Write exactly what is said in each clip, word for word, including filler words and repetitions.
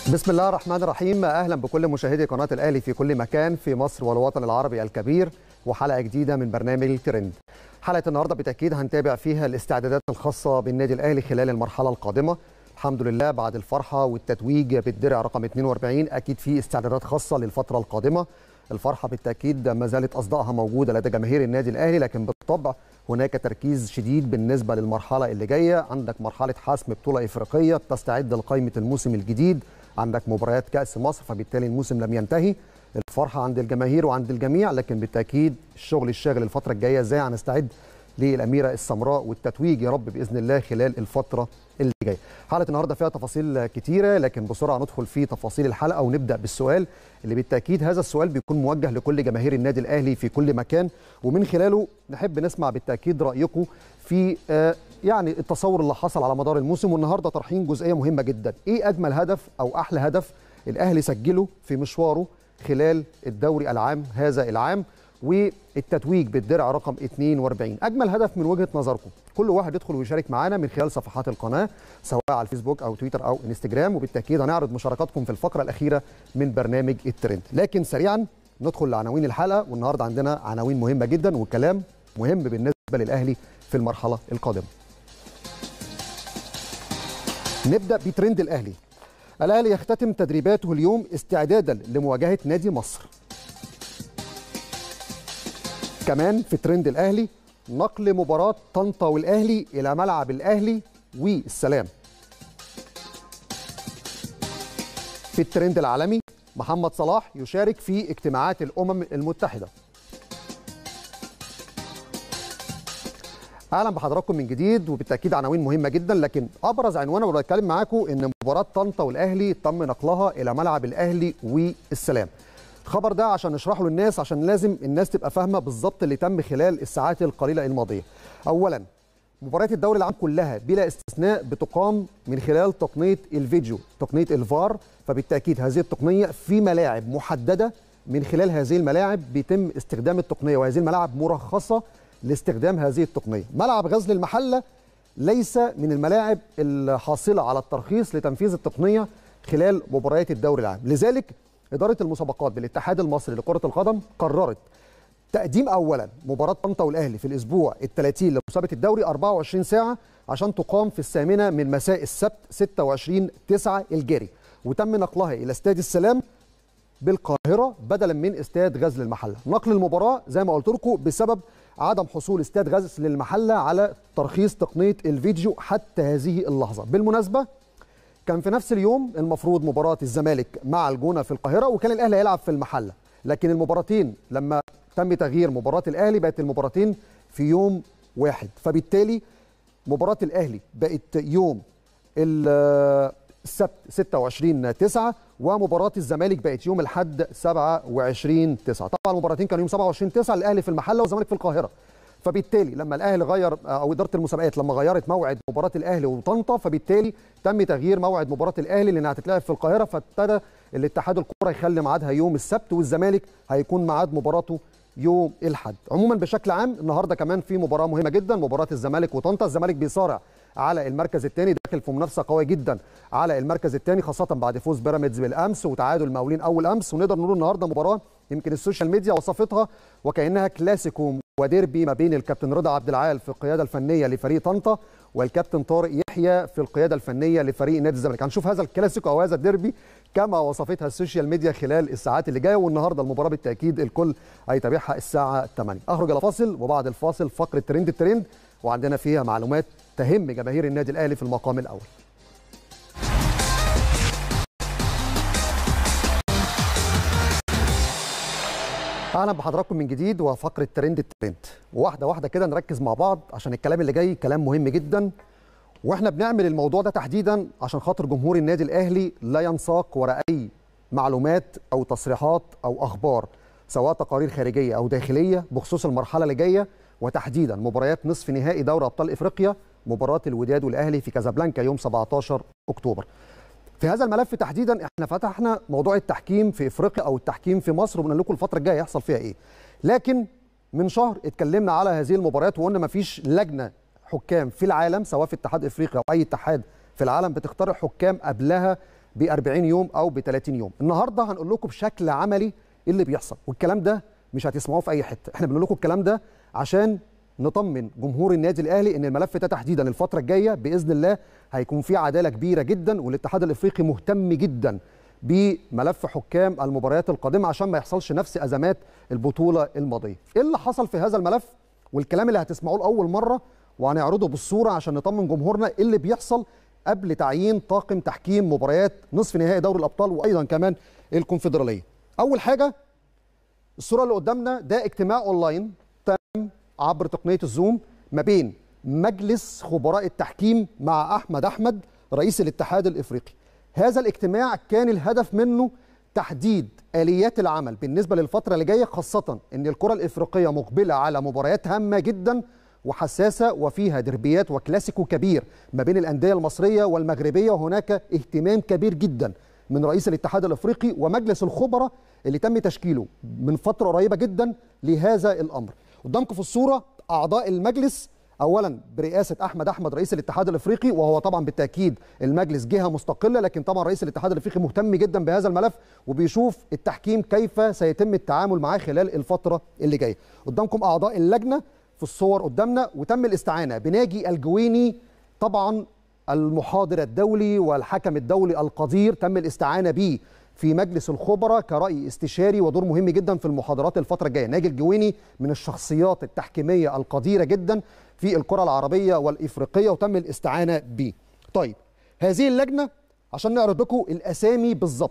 بسم الله الرحمن الرحيم. اهلا بكل مشاهدي قناه الاهلي في كل مكان في مصر والوطن العربي الكبير، وحلقه جديده من برنامج ترند. حلقه النهارده بالتاكيد هنتابع فيها الاستعدادات الخاصه بالنادي الاهلي خلال المرحله القادمه. الحمد لله بعد الفرحه والتتويج بالدرع رقم اثنين وأربعين اكيد في استعدادات خاصه للفتره القادمه. الفرحه بالتاكيد ما زالت اصداءها موجوده لدى جماهير النادي الاهلي، لكن بالطبع هناك تركيز شديد بالنسبه للمرحله اللي جايه. عندك مرحله حسم بطوله افريقيه بتستعد لقائمه الموسم الجديد، عندك مباريات كأس مصر، فبالتالي الموسم لم ينتهي. الفرحة عند الجماهير وعند الجميع، لكن بالتأكيد الشغل الشاغل الفترة الجاية ازاي هنستعد للأميرة السمراء والتتويج يا رب بإذن الله خلال الفترة اللي جاية. حلقة النهاردة فيها تفاصيل كتيرة، لكن بسرعة ندخل في تفاصيل الحلقة ونبدأ بالسؤال اللي بالتأكيد هذا السؤال بيكون موجه لكل جماهير النادي الأهلي في كل مكان، ومن خلاله نحب نسمع بالتأكيد رأيكم في آه يعني التصور اللي حصل على مدار الموسم. والنهارده طرحين جزئيه مهمه جدا، ايه اجمل هدف او احلى هدف الاهلي سجله في مشواره خلال الدوري العام هذا العام والتتويج بالدرع رقم اثنين وأربعين. اجمل هدف من وجهه نظركم، كل واحد يدخل ويشارك معانا من خلال صفحات القناه سواء على الفيسبوك او تويتر او انستجرام، وبالتاكيد هنعرض مشاركاتكم في الفقره الاخيره من برنامج الترند. لكن سريعا ندخل لعناوين الحلقه، والنهارده عندنا عناوين مهمه جدا وكلام مهم بالنسبه للاهلي في المرحله القادمه. نبدأ بترند الأهلي. الأهلي يختتم تدريباته اليوم استعدادا لمواجهة نادي مصر. كمان في ترند الأهلي نقل مباراة طنطا والأهلي إلى ملعب الأهلي والسلام. في الترند العالمي محمد صلاح يشارك في اجتماعات الأمم المتحدة. اهلا بحضراتكم من جديد، وبالتاكيد عناوين مهمه جدا، لكن ابرز عنوان وانا بتكلم معاكم ان مباراه طنطا والاهلي تم نقلها الى ملعب الاهلي والسلام. الخبر ده عشان نشرحه للناس، عشان لازم الناس تبقى فاهمه بالظبط اللي تم خلال الساعات القليله الماضيه. اولا مباريات الدوري العام كلها بلا استثناء بتقام من خلال تقنيه الفيديو، تقنيه الفار، فبالتاكيد هذه التقنيه في ملاعب محدده، من خلال هذه الملاعب بيتم استخدام التقنيه، وهذه الملاعب مرخصه لاستخدام هذه التقنيه. ملعب غزل المحله ليس من الملاعب الحاصله على الترخيص لتنفيذ التقنيه خلال مباريات الدوري العام، لذلك اداره المسابقات بالاتحاد المصري لكره القدم قررت تقديم اولا مباراه طنطا والاهلي في الاسبوع الثلاثين لمسابقه الدوري أربعة وعشرين ساعه عشان تقام في الثامنه من مساء السبت ستة وعشرين تسعة الجاري، وتم نقلها الى استاد السلام بالقاهره بدلا من استاد غزل المحله. نقل المباراه زي ما قلت لكم بسبب عدم حصول استاد غزل المحله على ترخيص تقنيه الفيديو حتى هذه اللحظه. بالمناسبه كان في نفس اليوم المفروض مباراه الزمالك مع الجونه في القاهره، وكان الاهلي هيلعب في المحله، لكن المباراتين لما تم تغيير مباراه الاهلي بقت المباراتين في يوم واحد، فبالتالي مباراه الاهلي بقت يوم السبت ستة وعشرين تسعة، ومباراه الزمالك بقت يوم الاحد سبعة وعشرين تسعة. طبعا المباراتين كانوا يوم سبعة وعشرين تسعة، الاهلي في المحله والزمالك في القاهره، فبالتالي لما الاهلي غير او اداره المسابقات لما غيرت موعد مباراه الاهلي وطنطا، فبالتالي تم تغيير موعد مباراه الاهلي لانها هتتلعب في القاهره، فابتدى الاتحاد الكره يخلي ميعادها يوم السبت، والزمالك هيكون ميعاد مباراته يوم الاحد. عموما بشكل عام النهارده كمان في مباراه مهمه جدا، مباراه الزمالك وطنطا. الزمالك بيصارع على المركز الثاني، داخل في منافسه قويه جدا على المركز الثاني، خاصه بعد فوز بيراميدز بالامس وتعادل مقاولين اول امس. ونقدر نقول النهارده مباراه يمكن السوشيال ميديا وصفتها وكانها كلاسيكو وديربي ما بين الكابتن رضا عبد العال في القياده الفنيه لفريق طنطا والكابتن طارق يحيى في القياده الفنيه لفريق نادي الزمالك. هنشوف هذا الكلاسيكو او هذا الديربي كما وصفتها السوشيال ميديا خلال الساعات اللي جايه، والنهارده المباراه بالتاكيد الكل هيتابعها الساعه ثمانية. اخرج الى فاصل، وبعد الفاصل فقره ترند الترند، وعندنا فيها معلومات تهم جماهير النادي الاهلي في المقام الاول. اهلا بحضراتكم من جديد وفقره ترند الترند، وواحده واحده كده نركز مع بعض عشان الكلام اللي جاي كلام مهم جدا، واحنا بنعمل الموضوع ده تحديدا عشان خاطر جمهور النادي الاهلي لا ينساق وراء اي معلومات او تصريحات او اخبار سواء تقارير خارجيه او داخليه بخصوص المرحله اللي جايه، وتحديدا مباريات نصف نهائي دوري ابطال افريقيا، مباراه الوداد والاهلي في كازابلانكا يوم سبعة عشر اكتوبر. في هذا الملف تحديدا احنا فتحنا موضوع التحكيم في افريقيا او التحكيم في مصر، وبنقول لكم الفتره الجايه هيحصل فيها ايه. لكن من شهر اتكلمنا على هذه المباريات وقلنا مفيش لجنه حكام في العالم سواء في اتحاد افريقيا او اي اتحاد في العالم بتختار حكام قبلها ب أربعين يوم او ب ثلاثين يوم. النهارده هنقول لكم بشكل عملي ايه اللي بيحصل، والكلام ده مش هتسمعوه في اي حته، احنا بنقول لكم الكلام ده عشان نطمن جمهور النادي الاهلي ان الملف ده تحديدا الفتره الجايه باذن الله هيكون فيه عداله كبيره جدا، والاتحاد الافريقي مهتم جدا بملف حكام المباريات القادمه عشان ما يحصلش نفس ازمات البطوله الماضيه. ايه اللي حصل في هذا الملف والكلام اللي هتسمعوه لاول مره وهنعرضه بالصوره عشان نطمن جمهورنا ايه اللي بيحصل قبل تعيين طاقم تحكيم مباريات نصف نهائي دوري الابطال وايضا كمان الكونفدراليه. اول حاجه الصوره اللي قدامنا ده اجتماع اونلاين تم عبر تقنيه الزوم ما بين مجلس خبراء التحكيم مع احمد احمد رئيس الاتحاد الافريقي. هذا الاجتماع كان الهدف منه تحديد آليات العمل بالنسبة للفترة اللي جاية، خاصة أن الكرة الإفريقية مقبلة على مباريات هامة جدا وحساسة وفيها دربيات وكلاسيكو كبير ما بين الأندية المصرية والمغربية، وهناك اهتمام كبير جدا من رئيس الاتحاد الإفريقي ومجلس الخبراء اللي تم تشكيله من فترة قريبة جدا لهذا الأمر. قدامكم في الصورة أعضاء المجلس، اولا برئاسه احمد احمد رئيس الاتحاد الافريقي، وهو طبعا بالتاكيد المجلس جهه مستقله، لكن طبعا رئيس الاتحاد الافريقي مهتم جدا بهذا الملف وبيشوف التحكيم كيف سيتم التعامل معاه خلال الفتره اللي جايه. قدامكم اعضاء اللجنه في الصور قدامنا، وتم الاستعانه بناجي الجويني طبعا المحاضر الدولي والحكم الدولي القدير، تم الاستعانه به في مجلس الخبراء كرأي استشاري ودور مهم جدا في المحاضرات الفتره الجايه. ناجي الجويني من الشخصيات التحكيميه القديره جدا في الكرة العربية والإفريقية وتم الاستعانة به. طيب هذه اللجنة عشان نعرض لكم الأسامي بالظبط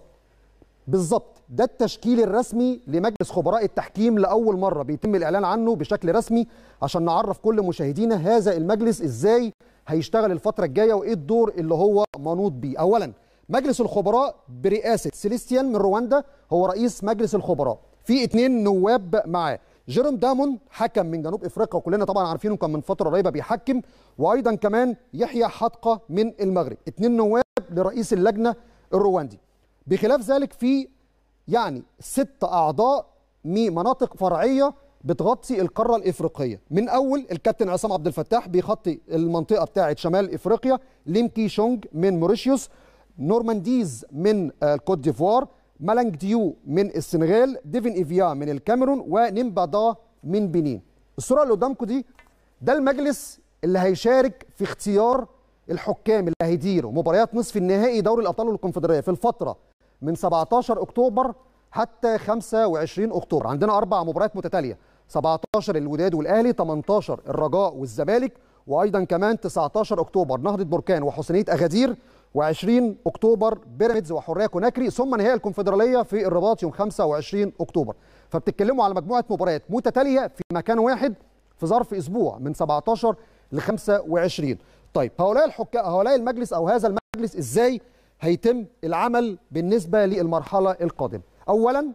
بالظبط ده التشكيل الرسمي لمجلس خبراء التحكيم، لأول مرة بيتم الإعلان عنه بشكل رسمي عشان نعرف كل مشاهدينا هذا المجلس إزاي هيشتغل الفترة الجاية وإيه الدور اللي هو منوط بيه. أولا مجلس الخبراء برئاسة سيليستيان من رواندا هو رئيس مجلس الخبراء، في اثنين نواب معاه، جيروم دامون حكم من جنوب افريقيا وكلنا طبعا عارفينه كان من فتره قريبه بيحكم، وايضا كمان يحيى حدقه من المغرب، اثنين نواب لرئيس اللجنه الرواندي. بخلاف ذلك في يعني ست اعضاء من مناطق فرعيه بتغطي القاره الافريقيه، من اول الكابتن عصام عبد الفتاح بيغطي المنطقه بتاعه شمال افريقيا، ليمكي شونج من موريشيوس، نورمانديز من الكوت ديفوار، مالانج ديو من السنغال، ديفين إيفيا من الكاميرون، ونيمبادا من بنين. الصورة اللي قدامكم دي ده المجلس اللي هيشارك في اختيار الحكام اللي هيديروا مباريات نصف النهائي دوري الأبطال والكونفدرالية في الفترة من سبعتاشر أكتوبر حتى خمسة وعشرين أكتوبر. عندنا أربع مباريات متتالية، سبعتاشر الوداد والأهلي، تمنتاشر الرجاء والزمالك، وأيضا كمان تسعتاشر أكتوبر نهضة بركان وحسنية أغادير، وعشرين أكتوبر بيراميدز وحرية كوناكري، ثم نهائي الكونفدرالية في الرباط يوم خمسة وعشرين أكتوبر. فبتتكلموا على مجموعة مباريات متتالية في مكان واحد في ظرف أسبوع من سبعتاشر ل خمسة وعشرين. طيب هؤلاء الحكام، هؤلاء المجلس أو هذا المجلس إزاي هيتم العمل بالنسبة للمرحلة القادمة؟ أولا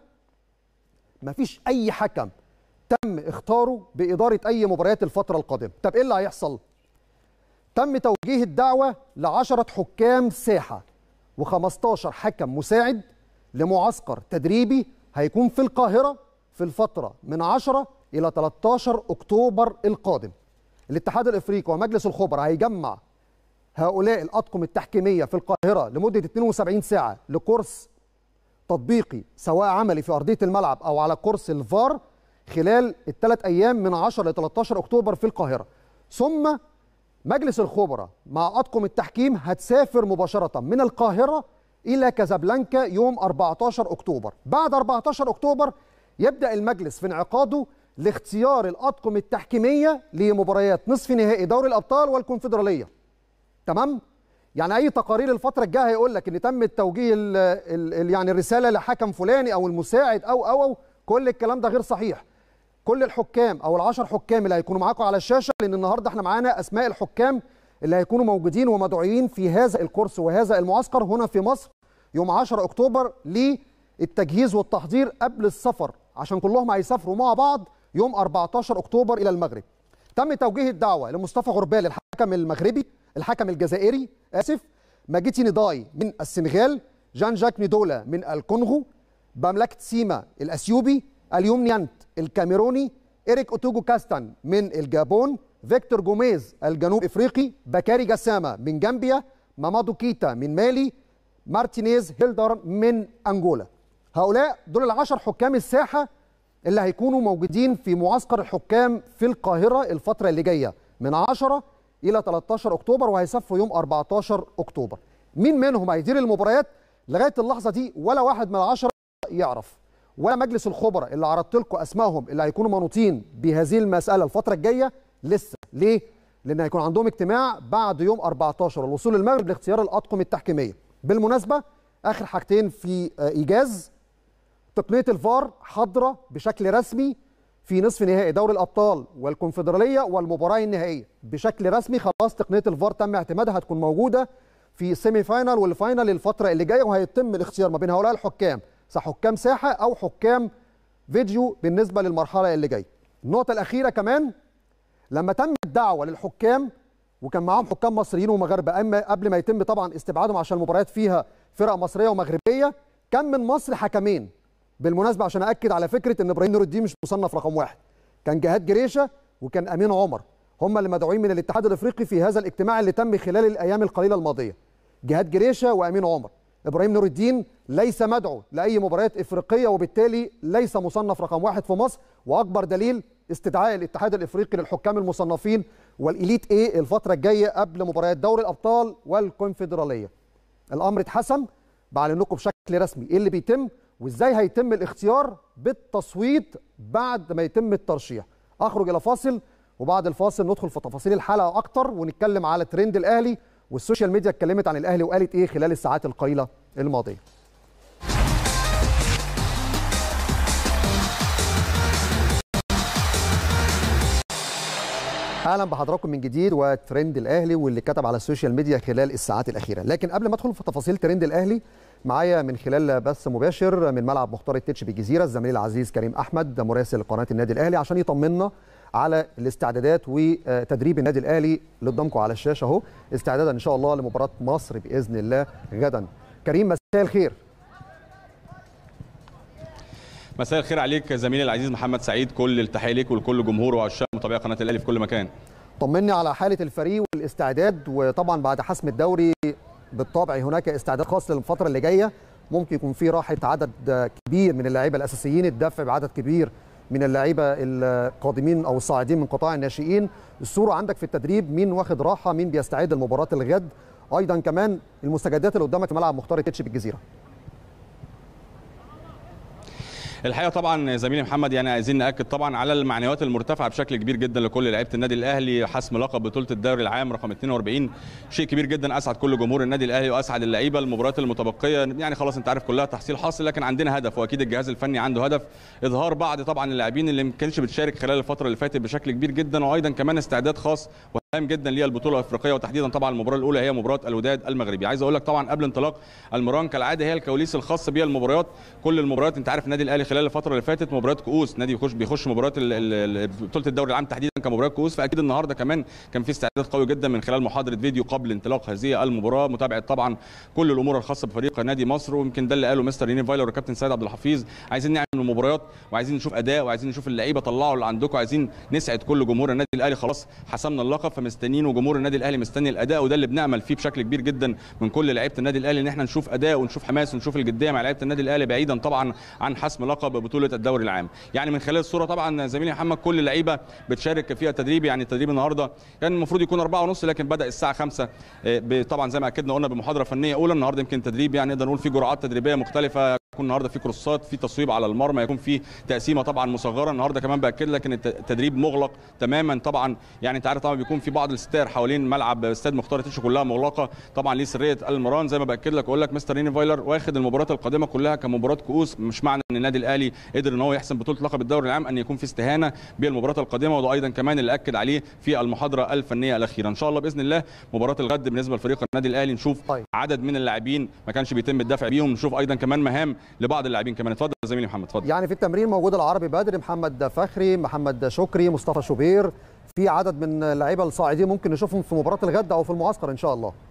مفيش أي حكم تم اختاره بإدارة أي مباريات الفترة القادمة. طب إيه اللي هيحصل؟ تم توجيه الدعوة لعشرة حكام ساحة وخمستاشر حكم مساعد لمعسكر تدريبي هيكون في القاهرة في الفترة من عشرة إلى تلتاشر أكتوبر القادم. الاتحاد الإفريقي ومجلس الخبراء هيجمع هؤلاء الأطقم التحكيمية في القاهرة لمدة اتنين وسبعين ساعة لكورس تطبيقي سواء عملي في أرضية الملعب أو على كورس الفار خلال الثلاث أيام من عشرة ل تلتاشر أكتوبر في القاهرة. ثم مجلس الخبراء مع أطقم التحكيم هتسافر مباشرة من القاهرة إلى كازابلانكا يوم أربعتاشر أكتوبر. بعد أربعتاشر أكتوبر يبدأ المجلس في انعقاده لاختيار الأطقم التحكيمية لمباريات نصف نهائي دوري الأبطال والكونفدرالية. تمام؟ يعني أي تقارير الفترة الجاية هيقول لك إن تم التوجيه ال ال يعني الرسالة لحكم فلاني أو المساعد أو أو أو كل الكلام ده غير صحيح. كل الحكام او العشر حكام اللي هيكونوا معاكم على الشاشه، لان النهارده احنا معانا اسماء الحكام اللي هيكونوا موجودين ومدعوين في هذا الكورس وهذا المعسكر هنا في مصر يوم عشرة أكتوبر للتجهيز والتحضير قبل السفر، عشان كلهم هيسافروا مع بعض يوم أربعتاشر أكتوبر الى المغرب. تم توجيه الدعوه لمصطفى غربال الحكم المغربي، الحكم الجزائري اسف، ماجيتي نداي من السنغال، جان جاك ندولا من الكونغو، باملاك تسيما الاثيوبي، اليوم نيانت الكاميروني، إريك أوتوجو كاستان من الجابون، فيكتور جوميز الجنوب إفريقي، بكاري جسامة من جامبيا، مامادو كيتا من مالي، مارتينيز هيلدر من انجولا. هؤلاء دول العشر حكام الساحه اللي هيكونوا موجودين في معسكر الحكام في القاهره الفتره اللي جايه من عشرة الى ثلاثة عشر اكتوبر، وهيصفوا يوم أربعة عشر اكتوبر. مين منهم هيدير المباريات؟ لغايه اللحظه دي ولا واحد من العشره يعرف، ولا مجلس الخبراء اللي عرضت لكم اسمائهم اللي هيكونوا منوطين بهذه المساله الفتره الجايه لسه. ليه؟ لان هيكون عندهم اجتماع بعد يوم أربعة عشر الوصول المغرب لاختيار الاطقم التحكيميه. بالمناسبه اخر حاجتين في ايجاز، تقنيه الفار حاضره بشكل رسمي في نصف نهائي دوري الابطال والكونفدراليه والمباراه النهائيه بشكل رسمي. خلاص تقنيه الفار تم اعتمادها، هتكون موجوده في السيمي فاينال والفاينال الفتره اللي جايه، وهيتم الاختيار ما بين هؤلاء الحكام، حكام ساحه او حكام فيديو بالنسبه للمرحله اللي جايه. النقطه الاخيره كمان، لما تم الدعوه للحكام وكان معاهم حكام مصريين ومغاربه اما قبل ما يتم طبعا استبعادهم عشان المباريات فيها فرق مصريه ومغربيه، كان من مصر حكمين بالمناسبه عشان اكد على فكره ان ابراهيم نور الدين مش مصنف رقم واحد. كان جهاد جريشه وكان امين عمر، هم اللي مدعوين من الاتحاد الافريقي في هذا الاجتماع اللي تم خلال الايام القليله الماضيه. جهاد جريشه وامين عمر. ابراهيم نور الدين ليس مدعو لاي مباريات افريقيه وبالتالي ليس مصنف رقم واحد في مصر، واكبر دليل استدعاء الاتحاد الافريقي للحكام المصنفين والإليت ايه الفتره الجايه قبل مباريات دوري الابطال والكونفدراليه. الامر اتحسم، بعلن لكم بشكل رسمي ايه اللي بيتم وازاي هيتم الاختيار بالتصويت بعد ما يتم الترشيح. اخرج الى فاصل، وبعد الفاصل ندخل في تفاصيل الحلقه اكتر ونتكلم على ترند الاهلي والسوشيال ميديا اتكلمت عن الاهلي وقالت ايه خلال الساعات القليله الماضيه. اهلا بحضراتكم من جديد وترند الاهلي واللي كتب على السوشيال ميديا خلال الساعات الاخيره. لكن قبل ما ادخل في تفاصيل ترند الاهلي، معايا من خلال بث مباشر من ملعب مختار التتش بالجزيره الزميل العزيز كريم احمد مراسل قناه النادي الاهلي عشان يطمنا على الاستعدادات وتدريب النادي الاهلي اللي قدامكم على الشاشه اهو، استعدادا ان شاء الله لمباراه مصر باذن الله غدا. كريم مساء الخير. مساء الخير عليك زميلي العزيز محمد سعيد، كل التحيه ليك ولكل جمهور وعشاق متابعي قناه الاهلي في كل مكان. طمني على حاله الفريق والاستعداد، وطبعا بعد حسم الدوري بالطبع هناك استعداد خاص للفتره اللي جايه، ممكن يكون في راحه عدد كبير من اللاعيبه الاساسيين، الدفع بعدد كبير من اللاعيبه القادمين او الصاعدين من قطاع الناشئين. الصوره عندك في التدريب، مين واخد راحه، مين بيستعد لمباراه الغد، ايضا كمان المستجدات اللي قدامك في ملعب مختار التتش بالجزيره. الحقيقه طبعا زميلي محمد يعني عايزين ناكد طبعا على المعنويات المرتفعه بشكل كبير جدا لكل لعيبه النادي الاهلي. حسم لقب بطوله الدوري العام رقم اثنين وأربعين شيء كبير جدا، اسعد كل جمهور النادي الاهلي واسعد اللعيبه. المباريات المتبقيه يعني خلاص انت عارف كلها تحصيل حاصل، لكن عندنا هدف واكيد الجهاز الفني عنده هدف، اظهار بعض طبعا اللاعبين اللي ما كانتش بتشارك خلال الفتره اللي فاتت بشكل كبير جدا، وايضا كمان استعداد خاص هام جدا للبطوله الافريقيه، وتحديدا طبعا المباراه الاولى هي مباراه الوداد المغربي. عايز اقول لك طبعا قبل انطلاق المران كالعاده هي الكواليس الخاصه بيها المباريات. كل المباريات انت عارف النادي الاهلي خلال الفتره اللي فاتت مباريات كؤوس، نادي بيخش بيخش مباريات بطوله الدوري العام تحديدا كمباريات كؤوس، فاكيد النهارده كمان كان في استعداد قوي جدا من خلال محاضره فيديو قبل انطلاق هذه المباراه، متابعه طبعا كل الامور الخاصه بفريق نادي مصر. ويمكن ده اللي قاله مستر ريني فايلر والكابتن سيد عبد الحفيظ، عايزين نعمل المباريات وعايزين نشوف اداء وعايزين نشوف اللعيبه طلعوا اللي عندكم، عايزين نسعد كل جمهور النادي الاهلي. خلاص حسمنا اللقب فمستنيين، وجمهور النادي الاهلي مستني الاداء، وده اللي بنعمل فيه بشكل كبير جدا من كل لعيبه النادي الاهلي، ان احنا نشوف اداء ونشوف حماس ونشوف الجديه مع لعيبه النادي الاهلي بعيدا طبعا عن حسم لقب بطوله الدوري العام. يعني من خلال الصوره طبعا زميلي محمد كل اللعيبه بتشارك فيها التدريب. يعني التدريب النهارده كان المفروض يكون أربعة ونص لكن بدا الساعه خمسة، طبعا زي ما اكدنا قلنا بمحاضره فنيه اولى. النهارده يمكن تدريب يعني نقدر نقول في جرعات تدريبيه مختلفه، يكون النهارده في كروسات، في تصويب على المرمى، يكون في تقسيمه طبعا مصغره. النهارده كمان باكد لك ان التدريب مغلق تماما طبعا، يعني انت عارف طبعا بيكون في بعض الستار حوالين ملعب استاد مختار التتش كلها مغلقه طبعا لسريه المران. زي ما باكد لك واقول لك مستر ريني فايلر واخد المباريات القادمه كلها كمباراه كؤوس، مش معنى ان النادي الاهلي قدر ان هو يحسم بطوله لقب الدوري العام ان يكون في استهانه بالمباريات القادمه، وده ايضا كمان اللي اكد عليه في المحاضره الفنيه الاخيره. ان شاء الله باذن الله مباراه الغد بالنسبه لفريق النادي الاهلي نشوف طيب. عدد من اللاعبين ما كانش بيتم الدفع بيهم، نشوف ايضا كمان مهام لبعض اللاعبين كمان. اتفضل يا زميلي محمد. اتفضل. يعني في التمرين موجود العربي بدري، محمد فخري، محمد شكري، مصطفى شوبير، في عدد من اللعيبه الصاعدين ممكن نشوفهم في مباراه الغد او في المعسكر ان شاء الله.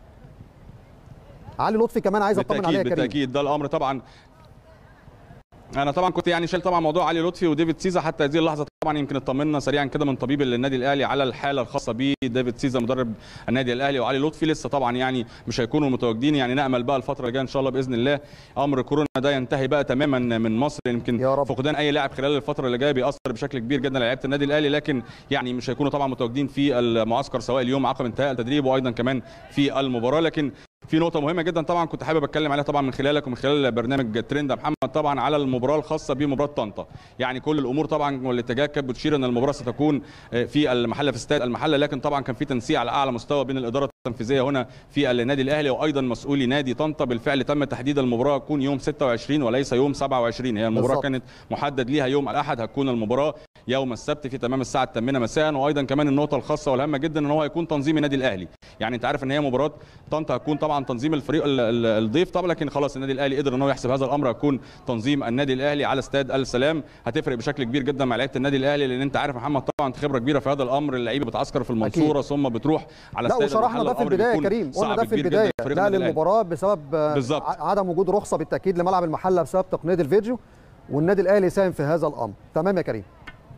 علي لطفي كمان عايز اطمن عليه يا كريم. بالتاكيد ده الامر طبعا. انا طبعا كنت يعني شايل طبعا موضوع علي لطفي وديفيد سيزا حتى هذه اللحظه طبعا يمكن اطمنا سريعا كده من طبيب النادي الاهلي على الحاله الخاصه بيه ديفيد سيزا مدرب النادي الاهلي وعلي لطفي، لسه طبعا يعني مش هيكونوا متواجدين، يعني نامل بقى الفتره الجايه ان شاء الله باذن الله امر كورونا ده ينتهي بقى تماما من مصر. يمكن فقدان اي لاعب خلال الفتره اللي جايه بيأثر بشكل كبير جدا على لعيبه النادي الاهلي، لكن يعني مش هيكونوا طبعا متواجدين في المعسكر سواء اليوم عقب انتهاء التدريب وايضا كمان في المباراه. لكن في نقطة مهمة جدا طبعا كنت حابب اتكلم عليها طبعا من خلالك ومن خلال برنامج ترند يا محمد، طبعا على المباراة الخاصة بمباراة طنطا. يعني كل الامور طبعا والاتجاهات كانت بتشير ان المباراة ستكون في المحلة في استاد المحلة، لكن طبعا كان في تنسيق على اعلى مستوى بين الإدارة التنفيذية هنا في النادي الاهلي وايضا مسؤولي نادي طنطا. بالفعل تم تحديد المباراة تكون يوم ستة وعشرين وليس يوم سبعة وعشرين، هي المباراة بالزبط. كانت محدد ليها يوم الاحد، هتكون المباراة يوم السبت في تمام الساعة الثامنة مساء. وايضا كمان النقطة الخاصة والهامة جدا ان هو هيكون تنظيم النادي الاهلي، يعني انت عارف ان هي مباراة طنطا هتكون طبعا تنظيم الفريق الضيف طبعا، لكن خلاص النادي الاهلي قدر ان هو يحسب هذا الامر، هيكون تنظيم النادي الاهلي على استاد السلام. هتفرق بشكل كبير جدا مع لعيبه النادي الاهلي، لان انت عارف محمد طبعا خبره كبيره في هذا الامر، اللعيبه بتعسكر في المنصوره أكيد. ثم بتروح على لا استاد وشرحنا ده في البدايه يا كريم، قلنا ده في البدايه لا للمباراه بسبب بالزبط. عدم وجود رخصه بالتاكيد لملعب المحله بسبب تقنيه الفيديو، والنادي الاهلي ساهم في هذا الامر. تمام يا كريم.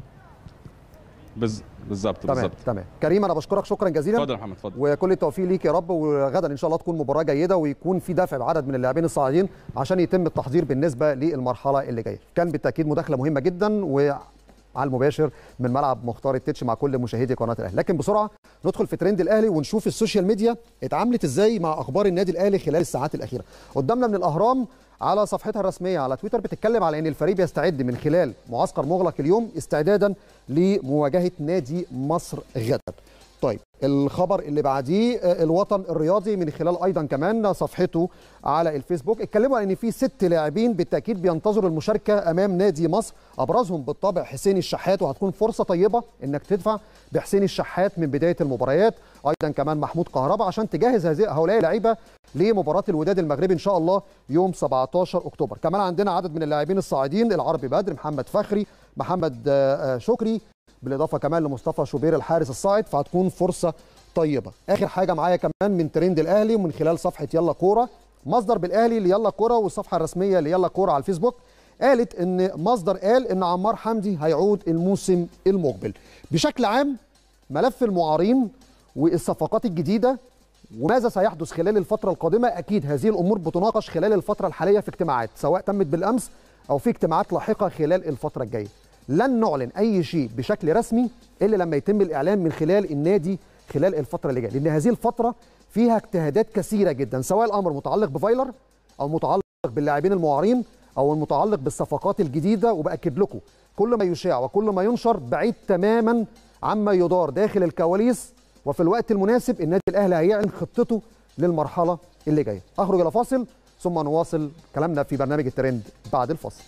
بالظبط تمام بالظبط تمام. كريم انا بشكرك شكرا جزيلا. اتفضل يا محمد اتفضل. وكل التوفيق ليك يا رب، وغدا ان شاء الله تكون مباراه جيده ويكون في دفع بعدد من اللاعبين الصاعدين عشان يتم التحضير بالنسبه للمرحله اللي جايه. كان بالتاكيد مداخله مهمه جدا وعلى المباشر من ملعب مختار التتش مع كل مشاهدي قناه الاهلي. لكن بسرعه ندخل في ترند الاهلي ونشوف السوشيال ميديا اتعاملت ازاي مع اخبار النادي الاهلي خلال الساعات الاخيره. قدامنا من الاهرام على صفحتها الرسميه على تويتر بتتكلم على ان الفريق بيستعد من خلال معسكر مغلق اليوم استعدادا لمواجهه نادي مصر غدا. طيب الخبر اللي بعديه الوطن الرياضي من خلال ايضا كمان صفحته على الفيسبوك اتكلموا عن ان في ست لاعبين بالتاكيد بينتظروا المشاركه امام نادي مصر، ابرزهم بالطبع حسين الشحات، وهتكون فرصه طيبه انك تدفع بحسين الشحات من بدايه المباريات، ايضا كمان محمود كهربا عشان تجهز هذه هؤلاء اللعيبه لمباراه الوداد المغربي ان شاء الله يوم سبعتاشر اكتوبر. كمان عندنا عدد من اللاعبين الصاعدين، العربي بدر، محمد فخري، محمد شكري، بالاضافه كمان لمصطفى شوبير الحارس الصاعد، فهتكون فرصه طيبه. اخر حاجه معايا كمان من ترند الاهلي ومن خلال صفحه يلا كوره، مصدر بالاهلي ليلا كوره والصفحه الرسميه ليلا كوره على الفيسبوك قالت ان مصدر قال ان عمار حمدي هيعود الموسم المقبل. بشكل عام ملف المعارين والصفقات الجديده وماذا سيحدث خلال الفتره القادمه، اكيد هذه الامور بتناقش خلال الفتره الحاليه في اجتماعات سواء تمت بالامس او في اجتماعات لاحقه خلال الفتره الجايه. لن نعلن اي شيء بشكل رسمي الا لما يتم الاعلان من خلال النادي خلال الفتره اللي جايه، لان هذه الفتره فيها اجتهادات كثيره جدا، سواء الامر متعلق بفايلر او متعلق باللاعبين المعارين او المتعلق بالصفقات الجديده. وباكد لكم كل ما يشاع وكل ما ينشر بعيد تماما عما يدار داخل الكواليس، وفي الوقت المناسب النادي الاهلي هيعلن خطته للمرحله اللي جايه. اخرج الى فاصل ثم نواصل كلامنا في برنامج الترند بعد الفاصل.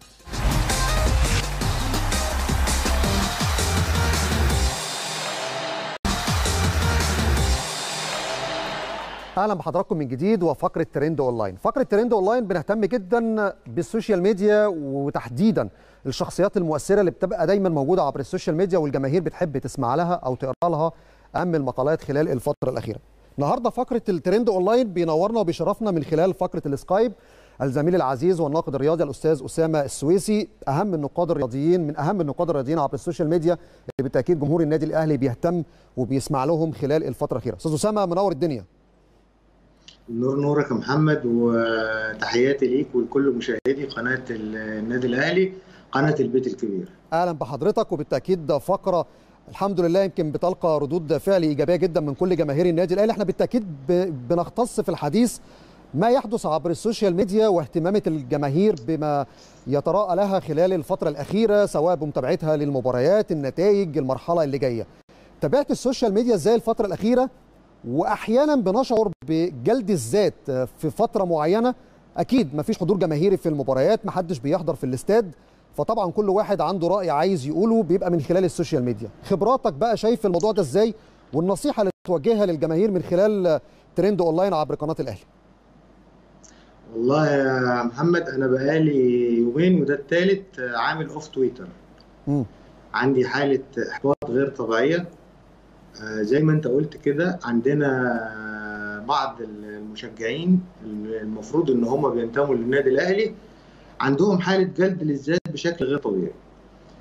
اهلا بحضراتكم من جديد وفقره ترند اونلاين. فقره ترند اونلاين بنهتم جدا بالسوشيال ميديا وتحديدا الشخصيات المؤثره اللي بتبقى دايما موجوده عبر السوشيال ميديا والجماهير بتحب تسمع لها او تقرا لها اهم المقالات خلال الفتره الاخيره. النهارده فقره الترند اونلاين بينورنا وبيشرفنا من خلال فقره السكايب الزميل العزيز والناقد الرياضي الاستاذ اسامه السويسي، اهم النقاد الرياضيين من اهم النقاد الرياضيين عبر السوشيال ميديا اللي بالتاكيد جمهور النادي الاهلي بيهتم وبيسمع لهم خلال الفتره الاخيره. استاذ اسامه منور الدنيا. نور نورك يا محمد، وتحياتي ليك ولكل مشاهدي قناه النادي الاهلي قناه البيت الكبير. اهلا بحضرتك، وبالتاكيد فقره الحمد لله يمكن بتلقى ردود فعل ايجابيه جدا من كل جماهير النادي الاهلي. احنا بالتاكيد بنختص في الحديث ما يحدث عبر السوشيال ميديا واهتمامات الجماهير بما يتراءى لها خلال الفتره الاخيره سواء بمتابعتها للمباريات، النتائج، المرحله اللي جايه. تابعت السوشيال ميديا ازاي الفتره الاخيره؟ واحيانا بنشعر بجلد الذات في فتره معينه، اكيد مفيش حضور جماهيري في المباريات، محدش بيحضر في الاستاد، فطبعا كل واحد عنده راي عايز يقوله بيبقى من خلال السوشيال ميديا. خبراتك بقى شايف الموضوع ده ازاي، والنصيحه اللي توجهها للجماهير من خلال ترند اونلاين عبر قناه الاهلي؟ والله يا محمد انا بقالي يومين وده الثالث عامل اوف تويتر. م. عندي حاله احباط غير طبيعيه زي ما انت قلت كده. عندنا بعض المشجعين المفروض ان هم بينتموا للنادي الاهلي عندهم حاله جلد للذات بشكل غير طبيعي.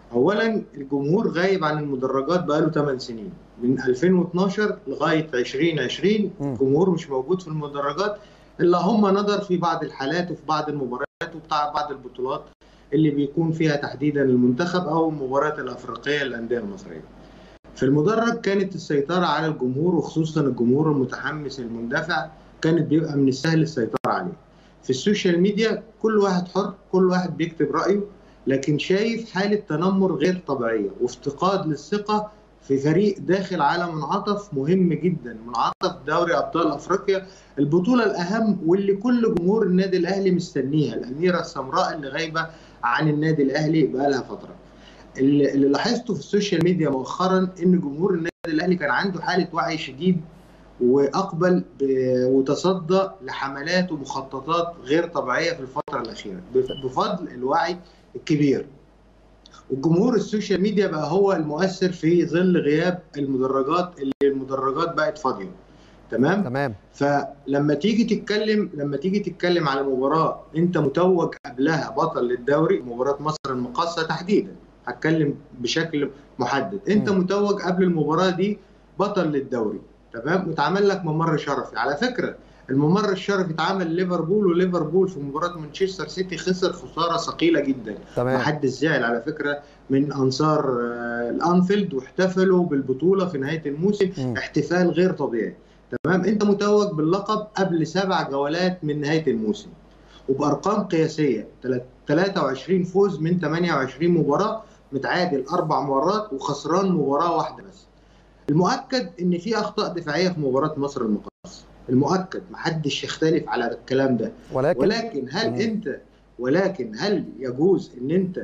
اولا الجمهور غايب عن المدرجات بقاله ثمان سنين، من ألفين واثناشر لغايه ألفين وعشرين الجمهور مش موجود في المدرجات، الا هم نظر في بعض الحالات وفي بعض المباريات وبتاع بعض البطولات اللي بيكون فيها تحديدا المنتخب او المباريات الافريقيه للانديه المصريه. في المدرج كانت السيطره على الجمهور، وخصوصا الجمهور المتحمس المندفع كانت بيبقى من السهل السيطره عليه. في السوشيال ميديا كل واحد حر، كل واحد بيكتب رايه، لكن شايف حاله تنمر غير طبيعيه وافتقاد للثقه في فريق داخل على منعطف مهم جدا، منعطف دوري ابطال افريقيا، البطوله الاهم واللي كل جمهور النادي الاهلي مستنيها، الاميره السمراء اللي غايبه عن النادي الاهلي بقى لها فتره. اللي لاحظته في السوشيال ميديا مؤخرا ان جمهور النادي الاهلي كان عنده حاله وعي شديد، واقبل وتصدى لحملات ومخططات غير طبيعيه في الفتره الاخيره بفضل الوعي الكبير. والجمهور السوشيال ميديا بقى هو المؤثر في ظل غياب المدرجات، اللي المدرجات بقت فاضيه. تمام؟ تمام. فلما تيجي تتكلم لما تيجي تتكلم على مباراه انت متوج قبلها بطل للدوري، مباراه مصر المقاصه تحديدا، هتكلم بشكل محدد، انت م. متوج قبل المباراه دي بطل للدوري، تمام؟ واتعمل لك ممر شرفي. على فكره الممر الشرفي اتعمل ليفربول، وليفربول في مباراه مانشستر سيتي خسر خساره ثقيله جدا. ما حدش زعل على فكره من انصار الانفيلد، واحتفلوا بالبطوله في نهايه الموسم م. احتفال غير طبيعي. تمام؟ انت متوج باللقب قبل سبع جولات من نهايه الموسم، وبارقام قياسيه، ثلاثة وعشرين فوز من ثمانية وعشرين مباراه، متعادل اربع مرات وخسران مباراه واحده بس. المؤكد ان في اخطاء دفاعيه في مباراه مصر المقاصه، المؤكد محدش يختلف على الكلام ده، ولكن, ولكن هل م. انت ولكن هل يجوز ان انت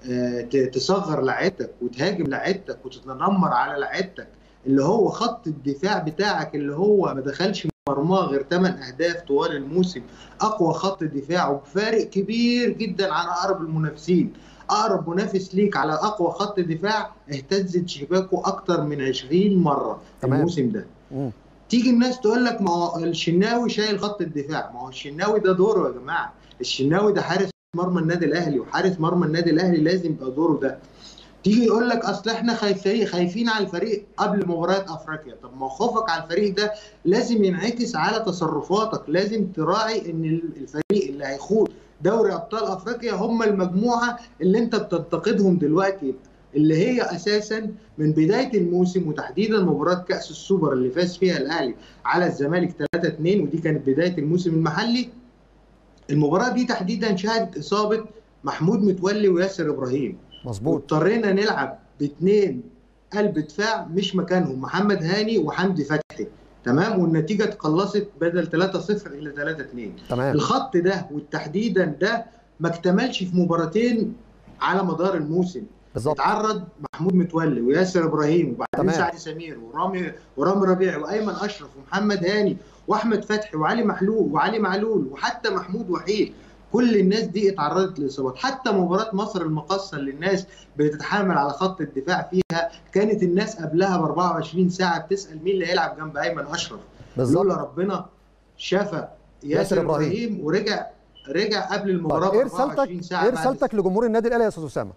تصغر لعيبتك وتهاجم لعيبتك وتتنمر على لعيبتك اللي هو خط الدفاع بتاعك اللي هو ما دخلش مرماه غير ثمان اهداف طوال الموسم، اقوى خط دفاع وبفارق كبير جدا عن اقرب المنافسين، اقرب منافس ليك على اقوى خط دفاع اهتزت شباكه اكتر من عشرين مره الموسم ده. مم. تيجي الناس تقول لك ما هو الشناوي شايل خط الدفاع، ما هو الشناوي ده دوره يا جماعه، الشناوي ده حارس مرمى النادي الاهلي، وحارس مرمى النادي الاهلي لازم يبقى دوره ده. تيجي يقول لك اصل احنا خايفين خايفين على الفريق قبل مباريات افريقيا، طب ما خوفك على الفريق ده لازم ينعكس على تصرفاتك، لازم تراعي ان الفريق اللي هيخوض دوري ابطال افريقيا هم المجموعه اللي انت بتنتقدهم دلوقتي، اللي هي اساسا من بدايه الموسم وتحديدا مباراه كاس السوبر اللي فاز فيها الاهلي على الزمالك ثلاثة اثنين، ودي كانت بدايه الموسم المحلي. المباراه دي تحديدا شهدت اصابه محمود متولي وياسر ابراهيم، مظبوط، واضطرينا نلعب باثنين قلب دفاع مش مكانهم، محمد هاني وحمدي فتحي، تمام؟ والنتيجه اتقلصت بدل ثلاثة صفر الى ثلاثة اثنين. تمام. الخط ده والتحديدا ده ما اكتملش في مباراتين على مدار الموسم. بالظبط. اتعرض محمود متولي وياسر ابراهيم وبعدين سعد سمير ورامي ورامي ربيعي وايمن اشرف ومحمد هاني واحمد فتحي وعلي محلول وعلي معلول وحتى محمود وحيد، كل الناس دي اتعرضت لاصابات. حتى مباراه مصر المقاصه اللي الناس بتتحامل على خط الدفاع فيها كانت الناس قبلها ب أربعة وعشرين ساعه بتسال مين اللي هيلعب جنب ايمن اشرف. بالظبط. لولا ربنا شفى ياسر ابراهيم ورجع رجع قبل المباراه ب أربعة وعشرين ساعه. ايه رسالتك لجمهور النادي الاهلي يا استاذ اسامه؟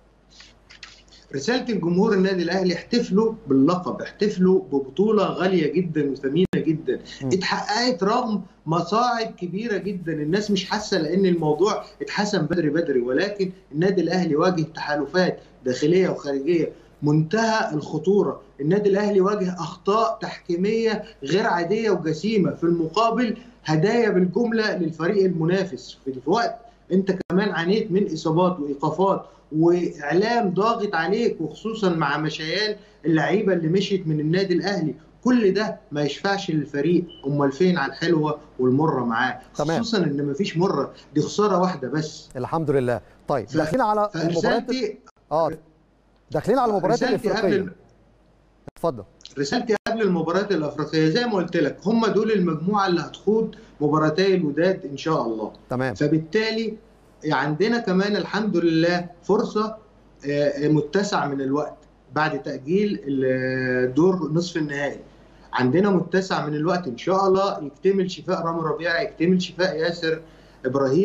رسالة الجمهور النادي الاهلي احتفلوا باللقب، احتفلوا ببطوله غاليه جدا وثمينه جدا م. اتحققت رغم مصاعب كبيره جدا، الناس مش حاسه لان الموضوع اتحسم بدري بدري، ولكن النادي الاهلي واجه تحالفات داخليه وخارجيه منتهى الخطوره، النادي الاهلي واجه اخطاء تحكيميه غير عاديه وجسيمه، في المقابل هدايا بالجمله للفريق المنافس في وقت انت كمان عانيت من اصابات وايقافات واعلام ضاغط عليك، وخصوصا مع مشيان اللعيبه اللي مشيت من النادي الاهلي. كل ده ما يشفعش للفريق، امال فين على الحلوه والمره معاه؟ خصوصا ان مفيش مره، دي خساره واحده بس الحمد لله. طيب ف... داخلين على المباريات اه داخلين على المباريات الافريقيه. اتفضل. رسالتي قبل المباريات الافريقيه زي ما قلت لك، هم دول المجموعه اللي هتخوض مباراتي الوداد ان شاء الله. تمام. فبالتالي عندنا كمان الحمد لله فرصه متسع من الوقت بعد تاجيل دور نصف النهائي، عندنا متسع من الوقت ان شاء الله يكتمل شفاء رامي ربيعه، يكتمل شفاء ياسر ابراهيم،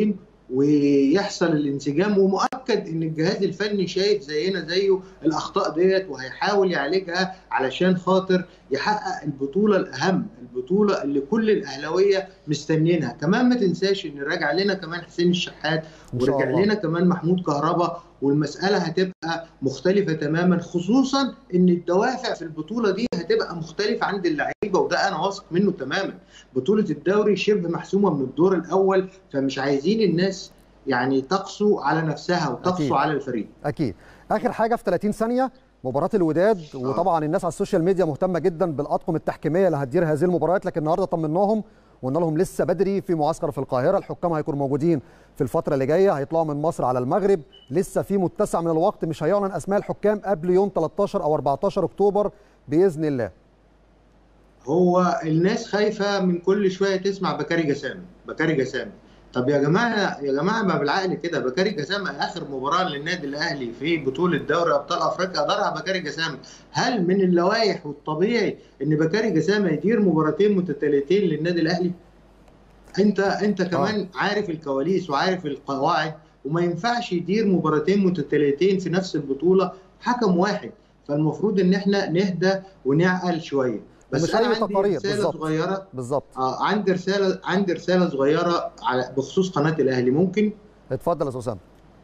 ويحصل الانسجام، ومؤكد ان الجهاز الفني شايف زينا زيه الاخطاء ديت وهيحاول يعالجها علشان خاطر يحقق البطوله الاهم، البطوله اللي كل الاهلاويه مستنيينها. كمان ما تنساش ان راجع لنا كمان حسين الشحات ورجع لنا كمان محمود كهربا، والمساله هتبقى مختلفه تماما، خصوصا ان الدوافع في البطوله دي هتبقى مختلفه عند اللعيبه، وده انا واثق منه تماما. بطوله الدوري شبه محسومه من الدور الاول، فمش عايزين الناس يعني تقسو على نفسها وتقسو على الفريق. اكيد. اخر حاجه في ثلاثين ثانيه، مباراه الوداد، وطبعا الناس على السوشيال ميديا مهتمه جدا بالاطقم التحكيميه اللي هتدير هذه المباريات، لكن النهارده طمناهم وقلنا لهم لسه بدري، في معسكر في القاهره، الحكام هيكونوا موجودين في الفتره اللي جايه، هيطلعوا من مصر على المغرب، لسه في متسع من الوقت، مش هيعلن اسماء الحكام قبل يوم ثلاثة عشر او أربعة عشر اكتوبر باذن الله. هو الناس خايفه من كل شويه تسمع بكاري جسامي، بكاري جسامي. طب يا جماعه يا جماعه ما بالعقل كده، بكاري جسامي اخر مباراه للنادي الاهلي في بطوله دوري ابطال افريقيا ادارها بكاري جسامي. هل من اللوائح والطبيعي ان بكاري جسامي يدير مباراتين متتاليتين للنادي الاهلي؟ انت انت كمان آه. عارف الكواليس وعارف القواعد، وما ينفعش يدير مباراتين متتاليتين في نفس البطوله حكم واحد. فالمفروض ان احنا نهدى ونعقل شويه. بس انا عندي رساله بالزبط. صغيره بالظبط آه عندي رساله عندي رساله صغيره على بخصوص قناه الاهلي. ممكن اتفضل يا استاذ اسامه.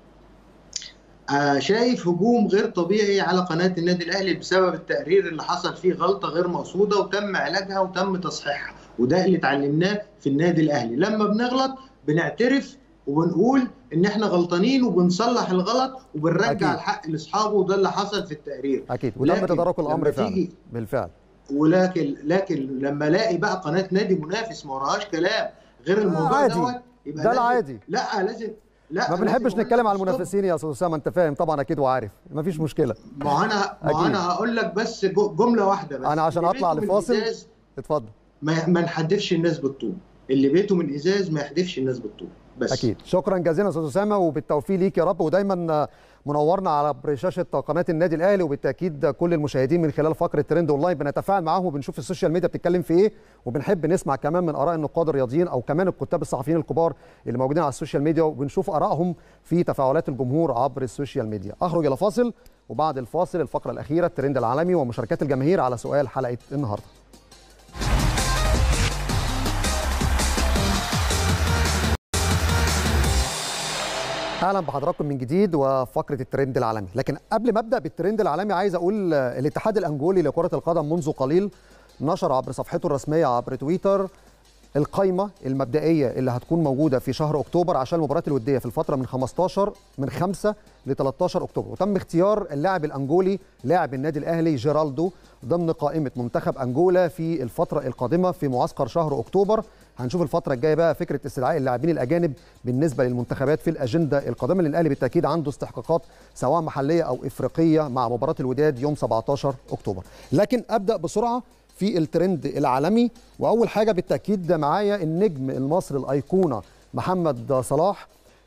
آه شايف هجوم غير طبيعي على قناه النادي الاهلي بسبب التقرير اللي حصل فيه غلطه غير مقصوده وتم علاجها وتم تصحيحها، وده اللي اتعلمناه في النادي الاهلي. لما بنغلط بنعترف وبنقول ان احنا غلطانين وبنصلح الغلط وبنرجع أكيد. الحق لاصحابه، وده اللي حصل في التقرير. اكيد، وتم تدارك الامر فعلا بالفعل. ولكن لكن لما الاقي بقى قناه نادي منافس ما وراهاش كلام غير الموضوع دوت، يبقى ده العادي. لا لازم لا ما بنحبش نتكلم على المنافسين يا استاذ اسامه، انت فاهم طبعا اكيد وعارف، ما فيش مشكله. ما انا ما انا هقول لك بس جمله واحده بس. انا عشان اطلع لفاصل اتفضل. ما, ما نحدفش الناس بالطوب، اللي بيته من ازاز ما يحدفش الناس بالطوب بس. اكيد. شكرا جزيلا يا استاذ اسامه، وبالتوفيق ليك يا رب، ودايما منورنا على شاشه قناه النادي الاهلي، وبالتاكيد كل المشاهدين من خلال فقره ترند اونلاين بنتفاعل معاهم وبنشوف السوشيال ميديا بتتكلم في ايه، وبنحب نسمع كمان من اراء النقاد الرياضيين او كمان الكتاب الصحفيين الكبار اللي موجودين على السوشيال ميديا، وبنشوف ارائهم في تفاعلات الجمهور عبر السوشيال ميديا. اخرج الى فاصل، وبعد الفاصل الفقره الاخيره الترند العالمي ومشاركات الجماهير على سؤال حلقه النهارده. اهلا بحضراتكم من جديد وفقره الترند العالمي، لكن قبل ما ابدا بالترند العالمي عايز اقول الاتحاد الانجولي لكره القدم منذ قليل نشر عبر صفحته الرسميه عبر تويتر القائمه المبدئيه اللي هتكون موجوده في شهر اكتوبر عشان المباريات الوديه في الفتره من خمستاشر من خمسة ل ثلاثة عشر اكتوبر، وتم اختيار اللاعب الانجولي لاعب النادي الاهلي جيرالدو ضمن قائمه منتخب انجولا في الفتره القادمه في معسكر شهر اكتوبر. هنشوف الفتره الجايه بقى فكره استدعاء اللاعبين الاجانب بالنسبه للمنتخبات في الاجنده القادمه، لان الاهلي بالتاكيد عنده استحقاقات سواء محليه او افريقيه مع مباراه الوداد يوم سبعة عشر اكتوبر. لكن ابدا بسرعه في الترند العالمي، واول حاجه بالتاكيد معايا النجم المصري الايقونه محمد صلاح.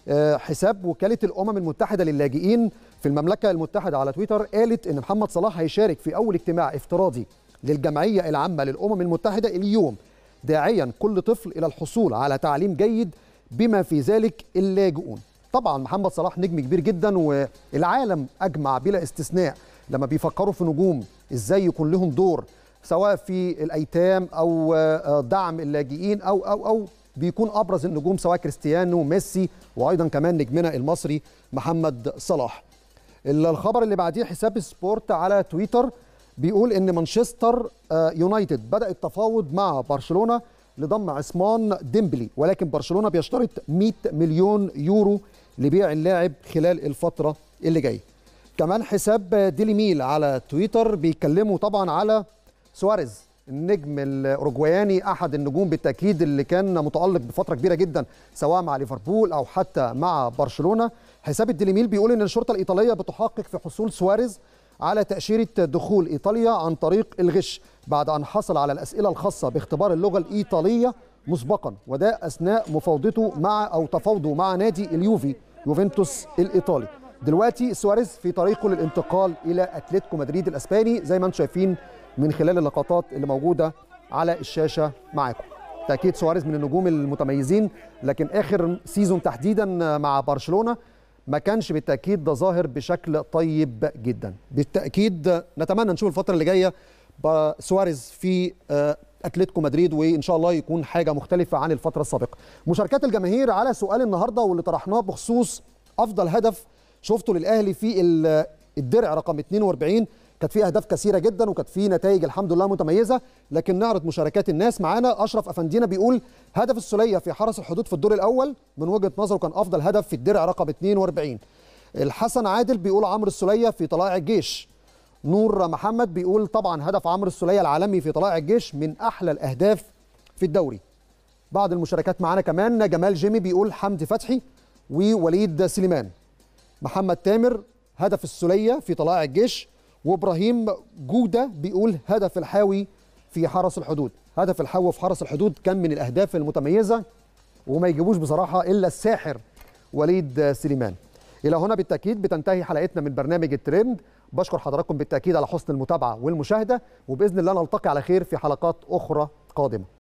حساب وكاله الامم المتحده للاجئين في المملكه المتحده على تويتر قالت ان محمد صلاح هيشارك في اول اجتماع افتراضي للجمعيه العامه للامم المتحده اليوم، داعيا كل طفل الى الحصول على تعليم جيد بما في ذلك اللاجئون. طبعا محمد صلاح نجم كبير جدا، والعالم اجمع بلا استثناء لما بيفكروا في نجوم ازاي يكون لهم دور سواء في الايتام او دعم اللاجئين او او او بيكون ابرز النجوم سواء كريستيانو ميسي وايضا كمان نجمنا المصري محمد صلاح. الخبر اللي بعديه حساب سبورت على تويتر بيقول ان مانشستر يونايتد بدأ التفاوض مع برشلونة لضم عثمان ديمبلي، ولكن برشلونة بيشترط مئة مليون يورو لبيع اللاعب خلال الفترة اللي جايه. كمان حساب ديلي ميل على تويتر بيتكلموا طبعا على سواريز النجم الاوروجواياني، احد النجوم بالتاكيد اللي كان متالق بفتره كبيره جدا سواء مع ليفربول او حتى مع برشلونه. حساب الديلي ميل بيقول ان الشرطه الايطاليه بتحقق في حصول سواريز على تاشيره دخول ايطاليا عن طريق الغش بعد ان حصل على الاسئله الخاصه باختبار اللغه الايطاليه مسبقا، وده اثناء مفاوضته مع او تفاوضه مع نادي اليوفي يوفنتوس الايطالي. دلوقتي سواريز في طريقه للانتقال الى اتلتيكو مدريد الاسباني زي ما انتم شايفين من خلال اللقطات اللي موجوده على الشاشه معاكم. بالتاكيد سواريز من النجوم المتميزين، لكن اخر سيزون تحديدا مع برشلونه ما كانش بالتاكيد ده ظاهر بشكل طيب جدا. بالتاكيد نتمنى نشوف الفتره اللي جايه سواريز في اتلتيكو مدريد، وان شاء الله يكون حاجه مختلفه عن الفتره السابقه. مشاركات الجماهير على سؤال النهارده واللي طرحناه بخصوص افضل هدف شفته للاهلي في الدرع رقم اثنين وأربعين، كانت فيه اهداف كثيره جدا وكانت فيه نتائج الحمد لله متميزه، لكن نعرض مشاركات الناس. معانا اشرف افندينا بيقول هدف السوليه في حرس الحدود في الدور الاول من وجهه نظره كان افضل هدف في الدرع رقم اثنين وأربعين. الحسن عادل بيقول عمرو السوليه في طلائع الجيش. نور محمد بيقول طبعا هدف عمرو السوليه العالمي في طلائع الجيش من احلى الاهداف في الدوري. بعض المشاركات معانا كمان، جمال جيمي بيقول حمدي فتحي ووليد سليمان. محمد تامر هدف السوليه في طلائع الجيش. وابراهيم جوده بيقول هدف الحاوي في حرس الحدود. هدف الحاوي في حرس الحدود كان من الاهداف المتميزه وما يجيبوش بصراحه الا الساحر وليد سليمان. الى هنا بالتاكيد بتنتهي حلقتنا من برنامج الترند. بشكر حضراتكم بالتاكيد على حسن المتابعه والمشاهده، وباذن الله نلتقي على خير في حلقات اخرى قادمه.